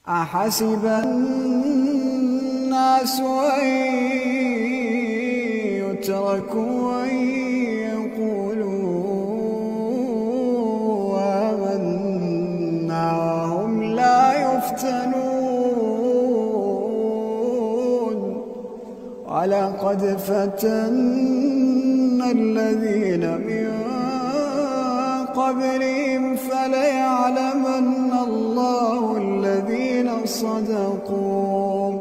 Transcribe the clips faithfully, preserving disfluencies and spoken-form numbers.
أحسب الناس أن يتركوا أن يقولوا آمنا وهم لا يفتنون ولقد فتنا الذين من قبلهم فليعلمن الله الذين صدقوا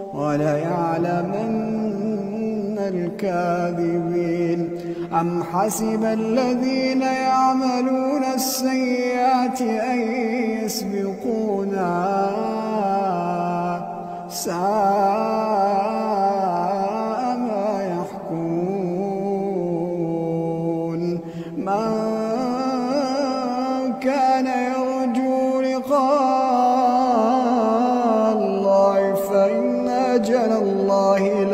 وليعلمن الكاذبين. أم حسب الذين يعملون السيئات أن يسبقونا ساء ما يحكمون. من كان يرجو لقاء الله فإن أجل الله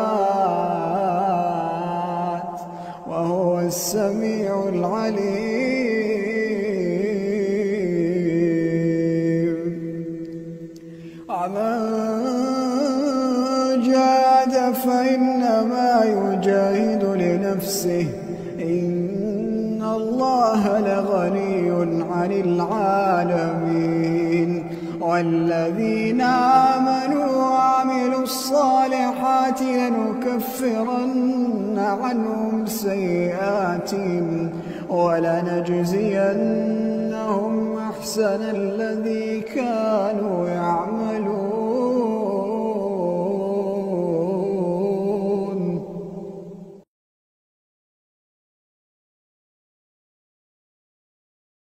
لآت وهو السميع العليم. ومن جاهد فإنما يجاهد لنفسه إن الله لغني عن العالمين. والذين آمنوا وعملوا الصالحات لنكفرن عنهم سيئاتهم ولنجزينهم أحسن الذي كانوا يعملون.